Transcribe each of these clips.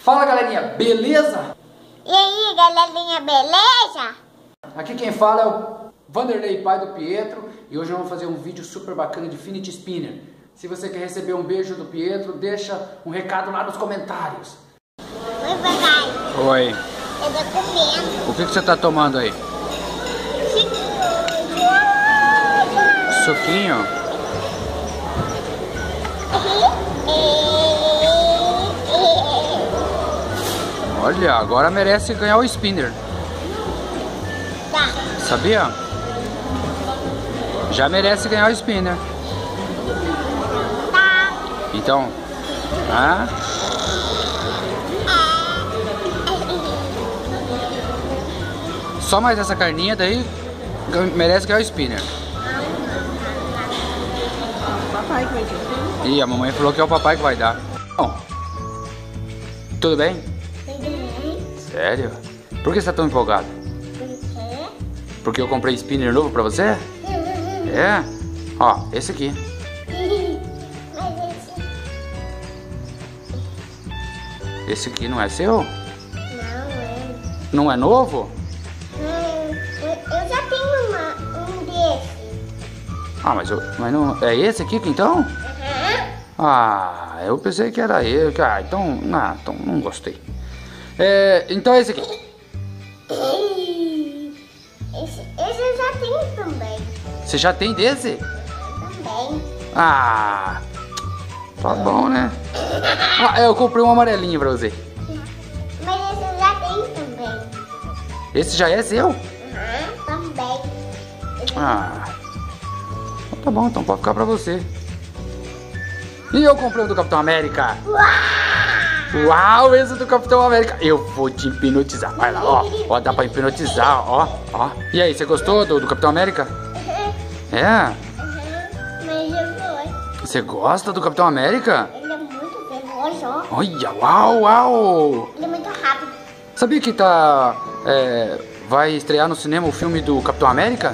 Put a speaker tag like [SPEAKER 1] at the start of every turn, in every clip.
[SPEAKER 1] Fala, galerinha, beleza?
[SPEAKER 2] E aí, galerinha, beleza?
[SPEAKER 1] Aqui quem fala é o Vanderlei, pai do Pietro, e hoje nós vamos fazer um vídeo super bacana de Fidget Spinner. Se você quer receber um beijo do Pietro, deixa um recado lá nos comentários.
[SPEAKER 2] Oi, papai.
[SPEAKER 1] Oi.
[SPEAKER 2] Eu tô comendo.
[SPEAKER 1] O que você tá tomando aí? Suquinho? Olha, agora merece ganhar o Spinner.
[SPEAKER 2] Tá.
[SPEAKER 1] Sabia? Já merece ganhar o Spinner.
[SPEAKER 2] Tá.
[SPEAKER 1] Então, ah? Só mais essa carninha daí merece ganhar o Spinner.
[SPEAKER 3] Papai que vai dar.
[SPEAKER 1] Ih, a mamãe falou que é o papai que vai dar. Bom, tudo bem? Sério? Por que você tá tão empolgado? Porque eu comprei Spinner novo pra você? É? Ó, esse aqui. Esse aqui não é seu? Não é novo?
[SPEAKER 2] Eu já tenho um desse.
[SPEAKER 1] Ah, mas não é esse aqui então? Ah, eu pensei que era ele. Ah, então não gostei. Então é esse aqui.
[SPEAKER 2] Esse eu já tenho também.
[SPEAKER 1] Você já tem desse?
[SPEAKER 2] Também.
[SPEAKER 1] Ah, tá bom, né? Ah, eu comprei um amarelinho pra você.
[SPEAKER 2] Mas esse eu já tenho também.
[SPEAKER 1] Esse já é seu?
[SPEAKER 2] Também.
[SPEAKER 1] Ah, tá bom, então pode ficar pra você. E eu comprei um do Capitão América. Uau, esse do Capitão América. Eu vou te hipnotizar. Vai lá, ó, dá pra hipnotizar, ó. E aí, você gostou do Capitão América? É?
[SPEAKER 2] Mas eu gosto.
[SPEAKER 1] Você gosta do Capitão América?
[SPEAKER 2] Ele é muito veloz, ó.
[SPEAKER 1] Olha, uau.
[SPEAKER 2] Ele é muito rápido.
[SPEAKER 1] Sabia que vai estrear no cinema o filme do Capitão América?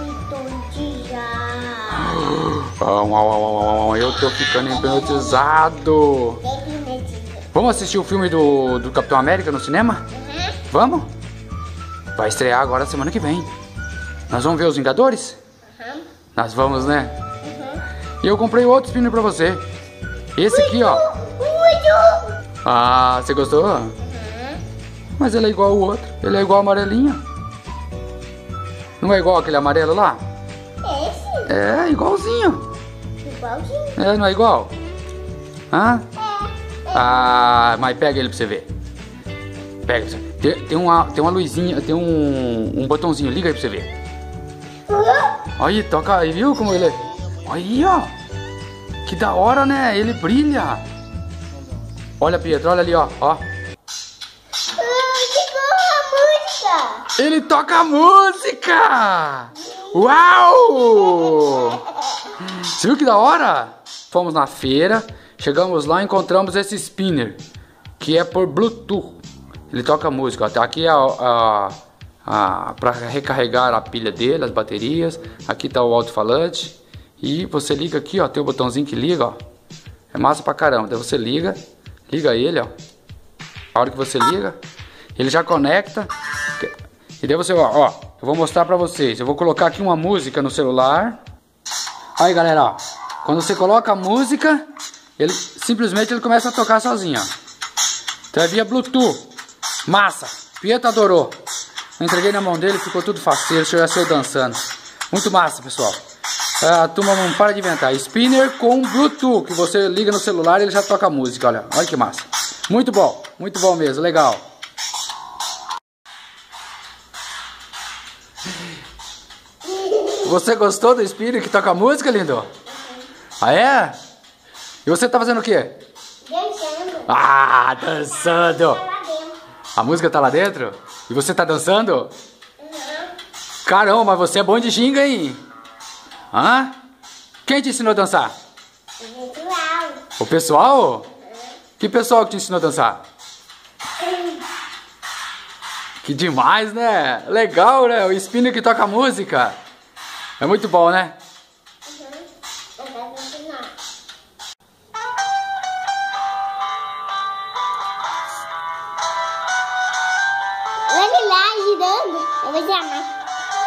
[SPEAKER 1] Eu tô ficando hipnotizado. Vamos assistir o filme do Capitão América no cinema? Vamos? Vai estrear agora semana que vem. Nós vamos ver os Vingadores? Nós vamos, né? E eu comprei outro Spinner pra você. Esse aqui, ó. Ah, você gostou? Mas ele é igual ao outro. Ele é igual ao amarelinho. Não é igual aquele amarelo lá?
[SPEAKER 2] Esse?
[SPEAKER 1] É, igualzinho.
[SPEAKER 2] Igualzinho.
[SPEAKER 1] É, não é igual? Hã? Ah, mas pega ele pra você ver. Pega pra você ver. Tem uma luzinha, tem um botãozinho. Liga aí pra você ver. Aí, toca aí, viu como ele é? Aí, ó. Que da hora, né? Ele brilha. Olha, Pietro, olha ali, ó. Ele toca a música! Uau! Você viu que da hora? Fomos na feira, chegamos lá e encontramos esse Spinner, que é por Bluetooth. Ele toca música, ó. Tá aqui para recarregar a pilha dele, as baterias. Aqui tá o alto-falante. E você liga aqui, ó. Tem o botãozinho que liga, ó. É massa pra caramba. Daí você liga ele, ó. A hora que você liga, ele já conecta. E daí você, ó, eu vou mostrar pra vocês. Eu vou colocar aqui uma música no celular. Aí, galera, ó. Quando você coloca a música, ele simplesmente começa a tocar sozinho, ó. Então é via Bluetooth. Massa. Pietro adorou. Eu entreguei na mão dele, ficou tudo faceiro. O senhor já saiu dançando. Muito massa, pessoal. A turma não para de inventar. Spinner com Bluetooth, que você liga no celular e ele já toca a música, olha. Olha que massa. Muito bom mesmo, legal. Você gostou do Spinner que toca música, lindo? Ah, é? E você tá fazendo o quê?
[SPEAKER 2] Dançando.
[SPEAKER 1] Ah, dançando. A música tá lá dentro? E você tá dançando? Caramba, mas você é bom de ginga, hein? Hã? Quem te ensinou a dançar? O pessoal? Que pessoal que te ensinou a dançar? Que demais, né? Legal, né? O Spinner que toca música. É muito bom, né?
[SPEAKER 2] ele lá girando. Eu vou chamar.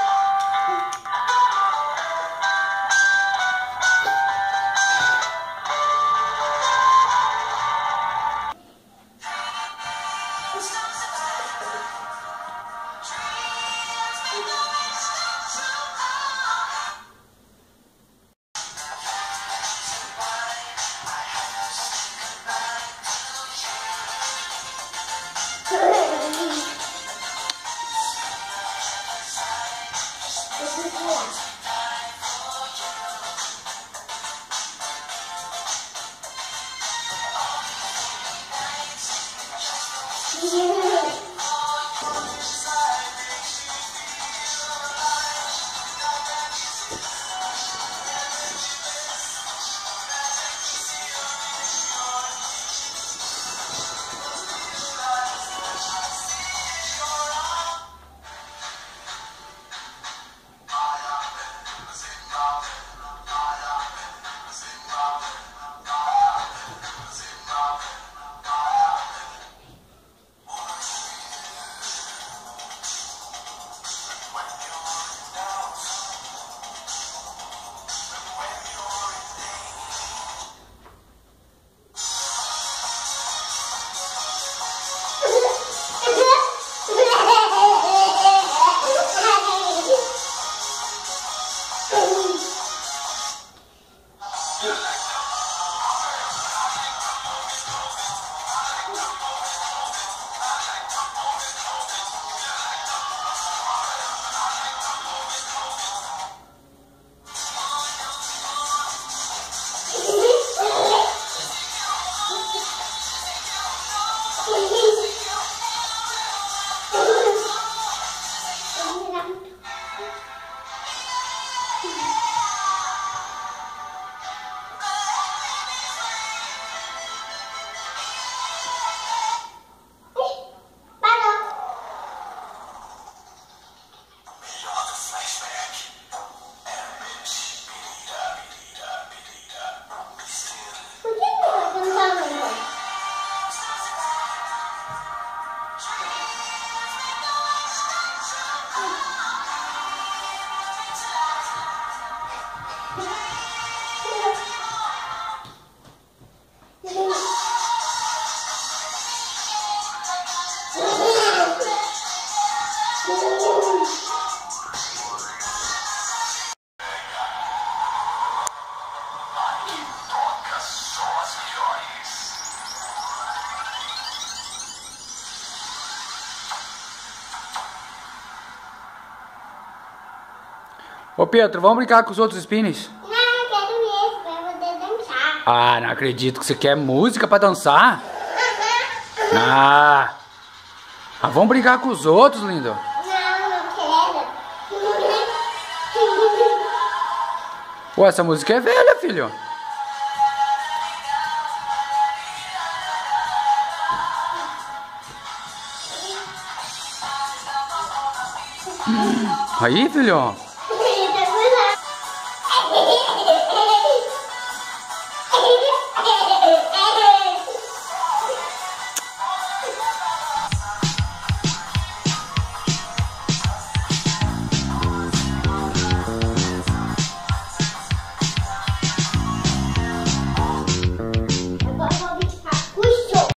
[SPEAKER 1] Ô Pedro, vamos brincar com os outros spins?
[SPEAKER 2] Não, eu quero esse pra poder dançar.
[SPEAKER 1] Ah, não acredito que você quer música pra dançar? Ah, vamos brincar com os outros, lindo.
[SPEAKER 2] Não quero.
[SPEAKER 1] Pô, essa música é velha, filho. Aí, filho.